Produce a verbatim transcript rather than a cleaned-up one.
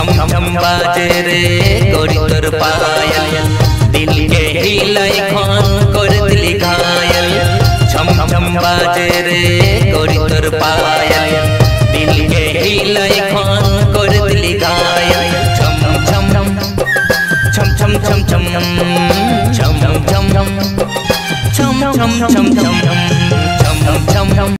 छम छम बाजे रे गोरी तोर पायल दिल के हिलाई खान कर दिल घायल छम छम बाजे रे गोरी तोर पायल दिल के हिलाई खान कर दिल घायल छम छम छम छम छम छम छम छम छम छम छम छम छम छम छम छम छम